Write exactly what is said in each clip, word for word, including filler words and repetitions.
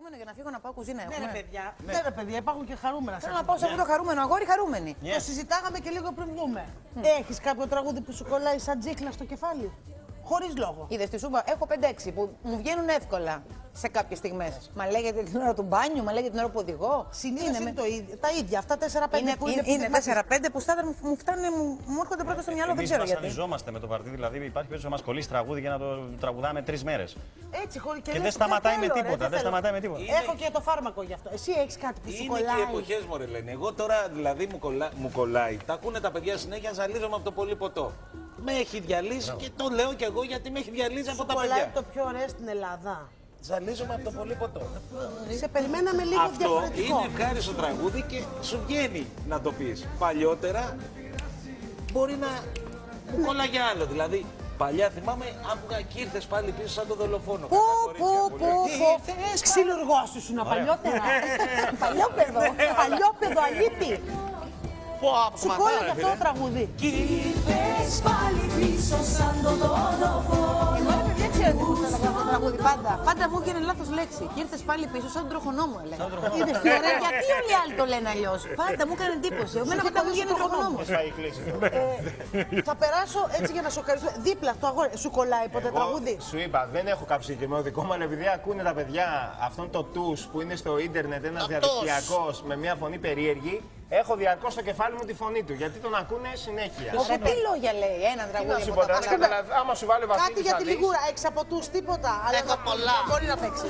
χαρούμενο για να φύγω να πάω κουζίνα. Ναι, έχουμε. ρε παιδιά. Ναι. Ναι, ρε παιδιά, υπάρχουν και χαρούμενα. Θέλω να πάω σε αυτό το χαρούμενο αγόρι, χαρούμενη. Yeah. Το συζητάγαμε και λίγο πριν βγούμε. Mm. Έχεις κάποιο τραγούδι που σου κολλάει σαν τζίκλα στο κεφάλι? Χωρίς λόγο. Είδες τη σούμπα, έχω πέντε έξι που μου βγαίνουν εύκολα σε κάποιες στιγμές. Μα λέγεται την ώρα του μπάνιου, μα λέγεται την ώρα που οδηγώ. Συνήθως είναι, με... το ίδιο, τα ίδια. Αυτά τέσσερα πέντε είναι, που είναι. Είναι τέσσερα πέντε που στάδερ μου, μου φτάνουν, μου, μου έρχονται πρώτα στο μυαλό, δεν ξέρω γιατί. Εμείς βασανιζόμαστε με το παρτίδι, δηλαδή υπάρχει περίπτωση να μας κολλήσει τραγούδι και να το τραγουδάμε τρεις μέρες. Έτσι, χωρί και, και λες, δεν σταματάει θέλω, με ρε, τίποτα. δεν Δεν σταματάει με τίποτα. Είναι... Έχω και το φάρμακο γι' αυτό. Εσύ έχεις κάτι που σου κολλάει? Είναι και εποχές, μωρέ, λένε. Εγώ τώρα δηλαδή μου, κολλά, μου κολλάει. Τα ακούνε τα παιδιά συνέχεια, ζαλίζομαι από το πολύ ποτό. Με έχει διαλύσει και το λέω κι εγώ γιατί με έχει διαλύσει από τα παιδιά. Κολλάει το πιο ωραίο στην Ελλάδα. Ζαλίζομαι από το πολύ ποτό. Σε περιμέναμε λίγο Αυτό διαφορετικό. είναι ευχάριστο τραγούδι και σου βγαίνει να το πεις. Παλιότερα μπορεί να μου κόλλαγε άλλο. Δηλαδή, παλιά θυμάμαι, άκουγα και ήρθες πάλι πίσω σαν το δολοφόνο. Πω, πω, πω, πω. Ξυλουργός σου ήσουν παλιότερα. Παλιόπαιδο, παλιόπαιδο, αλήτη. Σου κόλλαγε αυτό το τραγούδι. Κι ήρθες πάλι πίσω σαν το δολοφόνο. Εγώ παιδιά ξέρετε που θέλω να το τραγούδι πάντα. Πάντα μου έγινε λάθος λέξη. Και ήρθες πάλι πίσω σαν τον τροχονό μου, έλεγα. Είδες τι ωραία, γιατί όλοι οι άλλοι το λένε αλλιώς. Πάντα μου έκανε εντύπωση. Εμένα πάντα μου βγαίνει τροχονό μου. Θα περάσω έτσι για να σου ευχαριστώ. Δίπλα το αγόρι. Σου κολλάει ποτέ τραγούδι? Σου είπα, δεν έχω κάποιο συγκεκριμένο δικό μου, αλλά επειδή ακούνε τα παιδιά αυτόν το τους που είναι στο ίντερνετ, ένας διαδικτυακός με μια φωνή περίεργη, έχω διαρκώς στο κεφάλι μου τη φωνή του, γιατί τον ακούνε συνέχεια. Οπότε τι λόγια λέει, ένα Τι τραγούδι. να σου από πω, τα δεν καλά. καταλαβα- άμα σου βάλει ο Βασίλης Κάτι για τη θα δεις. λιγούρα, έξω από τους τίποτα. Έχω πολλά. Μπορεί να παίξει.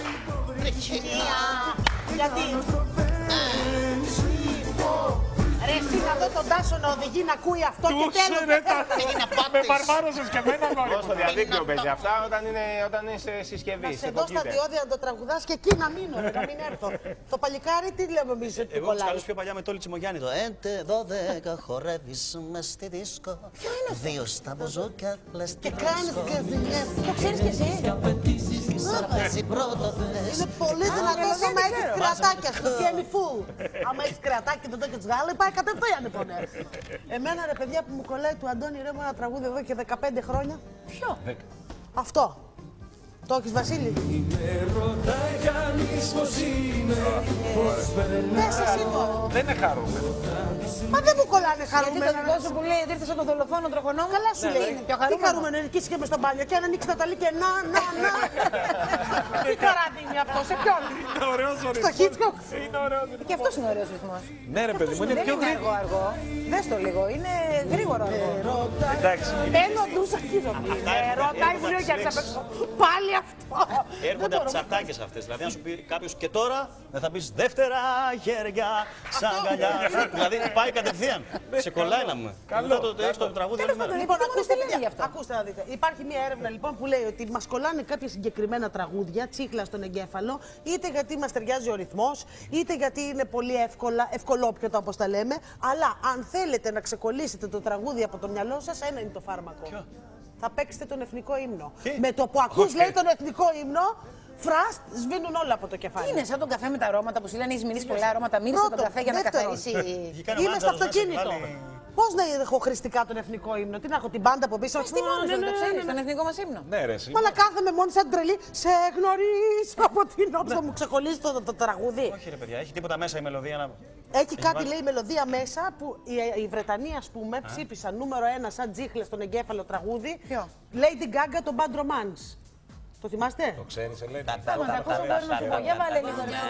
Γιατί? Ρε εσύ να δω τον Τάσο να οδηγεί να ακούει αυτό και τέλος. Με παρμάρωσες και εμένα κόρη. Στο διαδίκτυο παίζει αυτά όταν είναι, όταν είναι σε συσκευή. Να σε σε δω στα κομπιούτερ. διόδια να το τραγουδάς και εκεί να μείνω, ρε, να μην έρθω. Το παλικάρι τι λέμε εμείς ότι του Εγώ τους κολλάει? καλούς πιο παλιά με το Όλη Τσιμογιάννη. Το έντε δώδεκα χορεύεις μες στη δίσκο. Δύο στα μπουζούκια λες Και την κάνεις δίσκο. γκαζινιές. Το ξέρεις κι εσύ. Ύστερα παίζει πρώτο θες. Είναι πολύ δυνατός άμα έχεις κρεατάκια, σου βγαίνει φουλ. Άμα έχεις κρεατάκι δεν το έχεις γάλα, πάει κατευθείαν λοιπόν. Εμένα ρε παιδιά που μου κολλάει του Αντώνη Ρέμο ένα τραγούδι εδώ και δεκαπέντε χρόνια. Ποιο? Αυτό. Το έχεις Βασίλη? Πες εσύ το. Δεν είναι χαρούμενο. Μα δεν μου κολλάνε Γιατί το χαρούμενα. δικό σου που λέει ότι ήρθε σαν τον δολοφόνο τροχονό μου. Καλά σου λέει. Είναι πιο Τι χαρούμενο. χαρούμενο είναι, εκεί με στο μπάνιο και αν ανοίξει τα ταλί και να, να, να. Τι χαρά δίνει αυτό, σε ποιον? Είναι ωραίος ο Στο Hitchcock. Και αυτός είναι ωραίος ρυθμός. Ναι, ρε παιδί μου, είναι Δεν πιο είναι γρήγορο. αργό αργό. Δες το λίγο, είναι γρήγορο αργό. Εντάξει. Μπαίνω τους αρχίζομαι. Ε, ρωτάει μου λέει για να πάλι αυτό. Έρχονται από τις αρτάκες αυτές. Δηλαδή, αν σου πει κάποιος και τώρα, δεν θα πεις δεύτερα χέρια σαν αγκαλιά. Δηλαδή, πάει κατευθείαν. Σε κολλάει να μου. Μετά το έχεις το τραγούδι όλη μέρα. Λοιπόν, τι ακούστε, λένε παιδιά, γι' αυτό. ακούστε να δείτε. Υπάρχει μια έρευνα λοιπόν που λέει ότι μας κολλάνε κάποια συγκεκριμένα τραγούδια, τσίχλα στον εγκέφαλο, είτε γιατί μας ταιριάζει ο ρυθμός, είτε γιατί είναι πολύ εύκολα, ευκολόπιωτα όπως τα λέμε. Αλλά αν θέλετε να ξεκολλήσετε το τραγούδι από το μυαλό σας, ένα είναι το φάρμακο. Ποιο? Θα παίξετε τον εθνικό ύμνο. Τι? Με το που ακούς λέει τον εθνικό ύμνο, φραστ, σβήνουν όλα από το κεφάλι. Είναι σαν τον καφέ με τα αρώματα που σου λένε έχεις μυρίσει πολλά αρώματα. Μύρισε τον Πρώτον, καφέ για να δεύτερον, καθαρίσει. Είχε κάνει ο Είμαι στο Μάντζαρος να σε αυτοκίνητο. βάλει- Πώς να έχω χρηστικά τον εθνικό ύμνο, τι να έχω την μπάντα από πίσω. Τι μόνο Ναι, δεν ναι, το ναι, ξέρεις, ναι. τον εθνικό μας ύμνο. Ναι, ρε, εσύ. Μα κάθομαι μόνη σαν τρελή. Σε γνωρίζω από την όψη θα μου ξεκολλήσει το, το, το τραγούδι. Όχι, ρε παιδιά, έχει τίποτα μέσα η μελωδία να. Έχει κάτι βάλει- λέει μελωδία μέσα που οι, οι Βρετανοί ας πούμε ψήφισαν νούμερο ένα σαν τζίχλε στον εγκέφαλο τραγούδι. Ποιο? Lady Gaga το Bad Romance. Το θυμάστε? Το ξέρεις, Ελένη. Πάμε να ακούσω, μπορεί να σου πω. Για βάλε λίγο. ρε.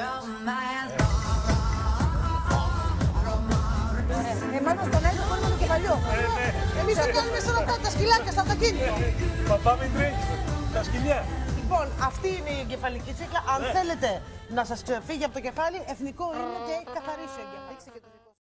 Ε, μάλλον στον έργο μόνο το κεφαλιό. Εμείς το κάνουμε σαν αυτά τα σκυλάκια στο αυτοκίνητο. Παπά μην τρέχεις. Τα σκυλιά. Λοιπόν, αυτή είναι η εγκεφαλική τσίχλα. Αν θέλετε να σας φύγει από το κεφάλι, εθνικό ύμνο και έχει καθαρίσει ο εγκέφαλος.